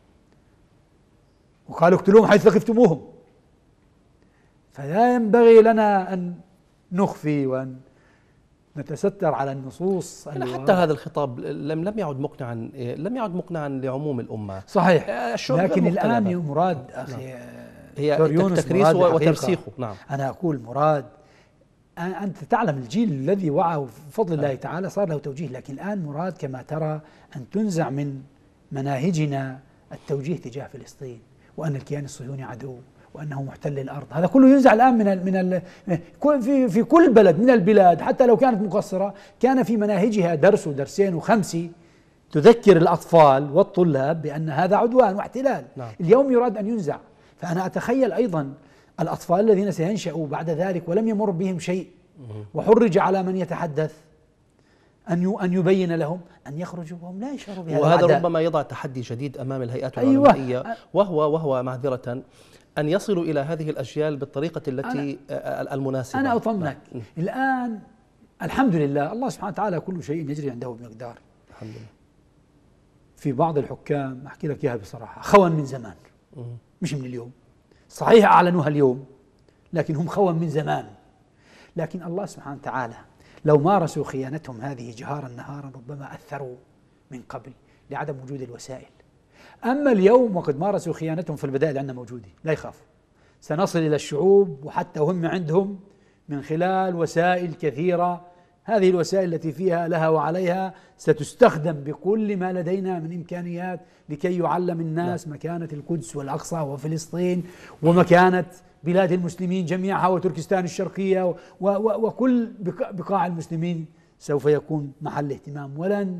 Speaker 2: وقالوا اقتلوهم حيث ثقفتموهم. فلا ينبغي لنا أن نخفي وأن نتستر على النصوص.
Speaker 1: حتى هذا الخطاب لم يعد مقنعا لعموم الأمة.
Speaker 2: صحيح. لكن الآن يا مراد أخي
Speaker 1: هي تكريس وترسيخه. نعم.
Speaker 2: أنا أقول مراد، أنت تعلم الجيل الذي وعى بفضل الله تعالى صار له توجيه، لكن الآن مراد كما ترى أن تنزع من مناهجنا التوجيه تجاه فلسطين، وأن الكيان الصهيوني عدو، وأنه محتل الأرض. هذا كله ينزع الآن في كل بلد من البلاد حتى لو كانت مقصرة كان في مناهجها درس ودرسين وخمسة تذكر الأطفال والطلاب بأن هذا عدوان واحتلال.
Speaker 1: نعم.
Speaker 2: اليوم يراد أن ينزع. فأنا أتخيل أيضا الأطفال الذين سينشأوا بعد ذلك ولم يمر بهم شيء، وحرج على من يتحدث أن يبين لهم أن يخرجوا وهم لا يشعروا بهذا.
Speaker 1: وهذا ربما يضع تحدي جديد أمام الهيئات العلمائية. وهو معذرة أن يصلوا إلى هذه الأجيال بالطريقة التي المناسبة.
Speaker 2: أنا أطمنك الآن الحمد لله، الله سبحانه وتعالى كل شيء يجري عنده بمقدار.
Speaker 1: الحمد لله.
Speaker 2: في بعض الحكام أحكي لك إياها بصراحة خون من زمان، مش من اليوم. صحيح أعلنوها اليوم، لكن هم خون من زمان. لكن الله سبحانه وتعالى لو مارسوا خيانتهم هذه جهارا نهارا ربما أثروا من قبل لعدم وجود الوسائل. أما اليوم وقد مارسوا خيانتهم فالبدائل عندنا موجودة، لا يخافوا. سنصل إلى الشعوب وحتى هم عندهم من خلال وسائل كثيرة. هذه الوسائل التي فيها لها وعليها ستستخدم بكل ما لدينا من إمكانيات لكي يعلم الناس مكانة القدس والأقصى وفلسطين ومكانة بلاد المسلمين جميعها وتركستان الشرقية وكل بقاع المسلمين سوف يكون محل اهتمام. ولن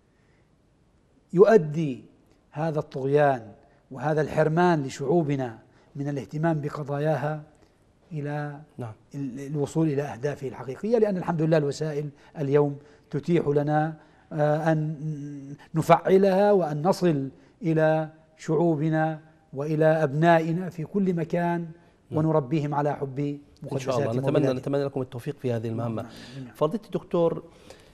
Speaker 2: يؤدي هذا الطغيان وهذا الحرمان لشعوبنا من الاهتمام بقضاياها إلى الوصول إلى أهدافه الحقيقية، لأن الحمد لله الوسائل اليوم تتيح لنا أن نفعلها وأن نصل إلى شعوبنا وإلى أبنائنا في كل مكان ونربيهم على حب مقدساتهم.
Speaker 1: إن شاء الله نتمنى لكم التوفيق في هذه المهمة. فضيلة الدكتور،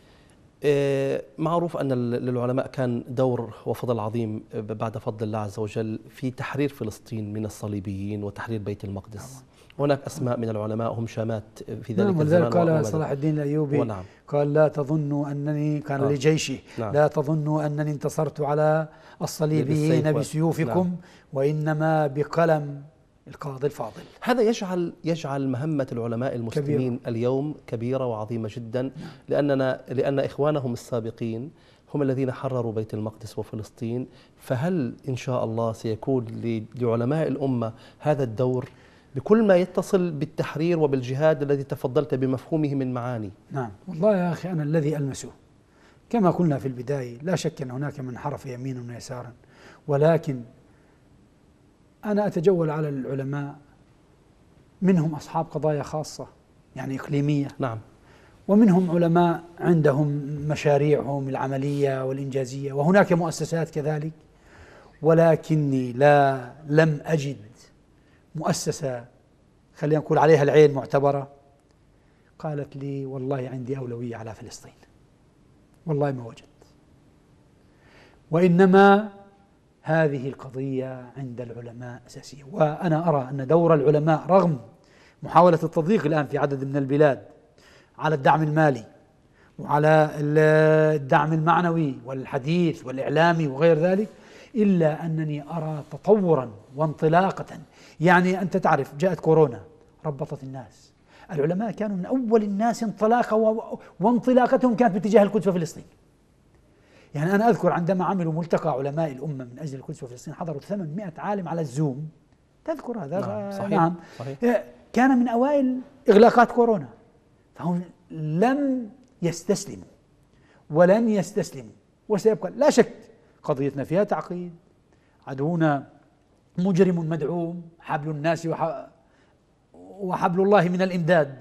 Speaker 1: معروف أن للعلماء كان دور وفضل عظيم بعد فضل الله عز وجل في تحرير فلسطين من الصليبيين وتحرير بيت المقدس. هناك أسماء من العلماء هم شامات في ذلك الزمان.
Speaker 2: قال صلاح الدين الأيوبي قال لا تظنوا أنني كان لجيشه لا تظنوا أنني انتصرت على الصليبيين بسيوفكم وإنما بقلم القاضي الفاضل.
Speaker 1: هذا يجعل مهمة العلماء المسلمين اليوم كبيرة وعظيمة جدا، لأن إخوانهم السابقين هم الذين حرروا بيت المقدس وفلسطين. فهل إن شاء الله سيكون لعلماء الأمة هذا الدور بكل ما يتصل بالتحرير وبالجهاد الذي تفضلت بمفهومه من معاني؟
Speaker 2: نعم والله يا أخي أنا الذي ألمسه كما قلنا في البداية، لا شك أن هناك من حرف يمينا ويسارا، ولكن أنا أتجول على العلماء منهم أصحاب قضايا خاصة يعني إقليمية،
Speaker 1: نعم،
Speaker 2: ومنهم علماء عندهم مشاريعهم العملية والإنجازية، وهناك مؤسسات كذلك. ولكني لم أجد مؤسسة خلينا نقول عليها العين معتبرة قالت لي والله عندي أولوية على فلسطين، والله ما وجدت. وإنما هذه القضية عند العلماء أساسية. وأنا أرى أن دور العلماء رغم محاولة التضييق الآن في عدد من البلاد على الدعم المالي وعلى الدعم المعنوي والحديث والإعلامي وغير ذلك، إلا أنني أرى تطورا وانطلاقة. يعني أنت تعرف جاءت كورونا ربطت الناس، العلماء كانوا من أول الناس انطلاقا وانطلاقتهم كانت باتجاه القدس وفلسطين. يعني أنا أذكر عندما عملوا ملتقى علماء الأمة من أجل القدس وفلسطين حضروا 800 عالم على الزوم، تذكر هذا؟
Speaker 1: نعم صحيح.
Speaker 2: نعم
Speaker 1: صحيح.
Speaker 2: كان من أوائل إغلاقات كورونا، فهم لم يستسلموا ولن يستسلموا، وسيبقى لا شك قضيتنا فيها تعقيد، عدونا مجرم مدعوم، حبل الناس وحبل الله من الإمداد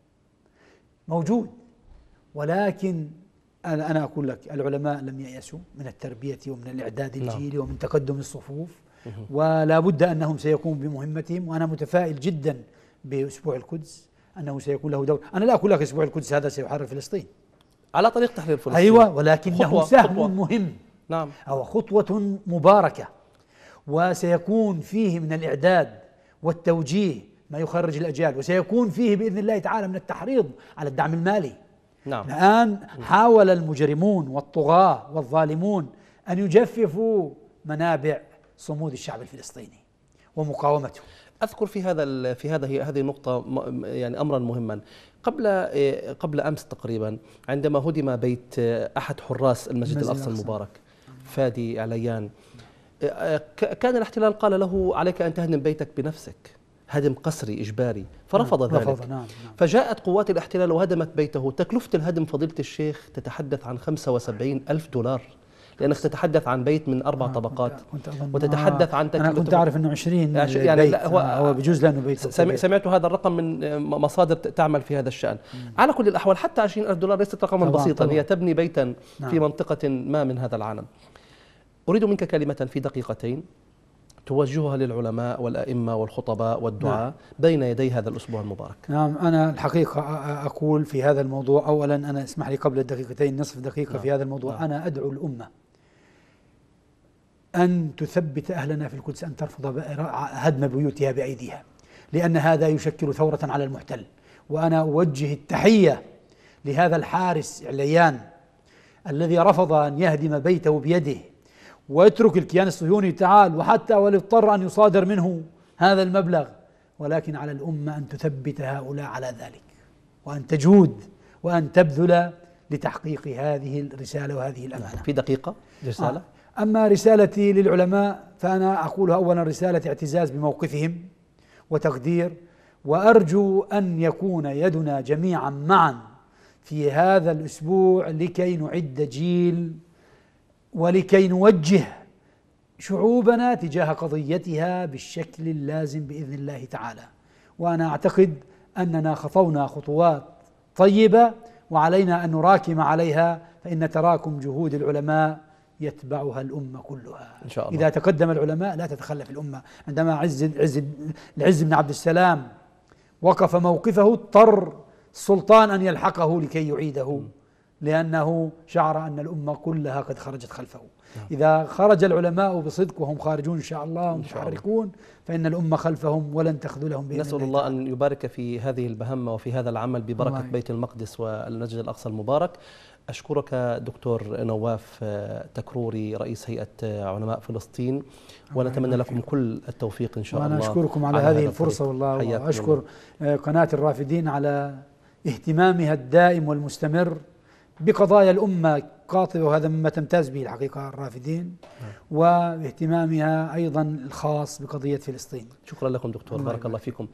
Speaker 2: موجود. ولكن أنا أقول لك العلماء لم ييأسوا من التربية ومن الإعداد الجيلي ومن تقدم الصفوف، ولا بد أنهم سيقوموا بمهمتهم. وأنا متفائل جدا بأسبوع القدس أنه سيكون له دور. أنا لا أقول لك أسبوع القدس هذا سيحرر فلسطين
Speaker 1: على طريق تحرير فلسطين،
Speaker 2: أيوة، ولكنه سهم
Speaker 1: خطوة
Speaker 2: مهم،
Speaker 1: نعم،
Speaker 2: أو خطوة مباركة، وسيكون فيه من الإعداد والتوجيه ما يخرج الأجيال، وسيكون فيه بإذن الله تعالى من التحريض على الدعم المالي.
Speaker 1: نعم.
Speaker 2: الآن حاول المجرمون والطغاة والظالمون أن يجففوا منابع صمود الشعب الفلسطيني ومقاومته.
Speaker 1: أذكر في هذه النقطة يعني أمرا مهما. قبل أمس تقريبا عندما هدم بيت أحد حراس المسجد الأقصى المبارك فادي عليان، كان الاحتلال قال له عليك أن تهدم بيتك بنفسك، هدم قسري إجباري، فرفض ذلك.
Speaker 2: نعم.
Speaker 1: فجاءت قوات الاحتلال وهدمت بيته. تكلفة الهدم فضيلة الشيخ تتحدث عن 75,000 دولار، لأنك تتحدث عن بيت من 4 طبقات، وتتحدث عن
Speaker 2: أنا كنت أعرف أنه 20 يعني بيت. هو بجوز لأنه بيت.
Speaker 1: سمعت هذا الرقم من مصادر تعمل في هذا الشأن. على كل الأحوال حتى 20,000 دولار ليست رقما بسيطا، هي تبني بيتا في منطقة ما من هذا العالم. أريد منك كلمة في دقيقتين توجهها للعلماء والأئمة والخطباء والدعاء بين يدي هذا الأسبوع المبارك.
Speaker 2: نعم، أنا الحقيقة أقول في هذا الموضوع، أولا أنا اسمح لي قبل الدقيقتين نصف دقيقة في هذا الموضوع. أنا أدعو الأمة أن تثبت أهلنا في القدس أن ترفض هدم بيوتها بأيديها، لأن هذا يشكل ثورة على المحتل. وأنا أوجه التحية لهذا الحارس عليان الذي رفض أن يهدم بيته بيده ويترك الكيان الصهيوني تعال، وحتى ولو اضطر أن يصادر منه هذا المبلغ. ولكن على الأمة أن تثبت هؤلاء على ذلك، وأن تجود وأن تبذل لتحقيق هذه الرسالة وهذه الأمانة.
Speaker 1: في دقيقة رسالة.
Speaker 2: أما رسالتي للعلماء فأنا أقولها أولا رسالة اعتزاز بموقفهم وتقدير، وأرجو أن يكون يدنا جميعا معا في هذا الأسبوع لكي نعد جيل ولكي نوجه شعوبنا تجاه قضيتها بالشكل اللازم بإذن الله تعالى. وأنا أعتقد أننا خطونا خطوات طيبة، وعلينا أن نراكم عليها، فإن تراكم جهود العلماء يتبعها الأمة كلها
Speaker 1: إن شاء الله.
Speaker 2: إذا تقدم العلماء لا تتخلف الأمة. عندما العز بن عبد السلام وقف موقفه اضطر السلطان أن يلحقه لكي يعيده، لأنه شعر أن الأمة كلها قد خرجت خلفه. إذا خرج العلماء بصدق وهم خارجون إن شاء الله متحركون، فإن الأمة خلفهم ولن تخذلهم بإذن الله.
Speaker 1: نسأل الله أن يبارك في هذه المهمة وفي هذا العمل ببركة بيت المقدس والمسجد الأقصى المبارك. أشكرك دكتور نواف تكروري رئيس هيئة علماء فلسطين، ونتمنى لكم كل التوفيق إن شاء الله.
Speaker 2: وأنا أشكركم على هذه الفرصة والله، وأشكر قناة الرافدين على اهتمامها الدائم والمستمر بقضايا الأمة قاطبة، وهذا مما تمتاز به الحقيقة الرافدين، واهتمامها أيضا الخاص بقضية فلسطين.
Speaker 1: شكرا لكم دكتور، بارك الله فيكم.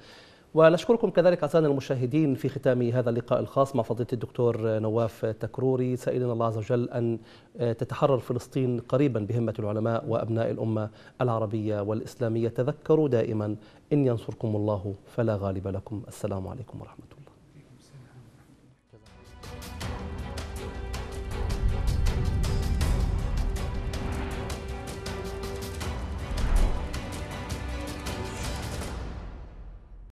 Speaker 1: ونشكركم كذلك أعزائنا المشاهدين في ختام هذا اللقاء الخاص مع فضيلة الدكتور نواف تكروري، سائلين الله عز وجل أن تتحرر فلسطين قريبا بهمة العلماء وأبناء الأمة العربية والإسلامية. تذكروا دائما إن ينصركم الله فلا غالب لكم. السلام عليكم ورحمة الله.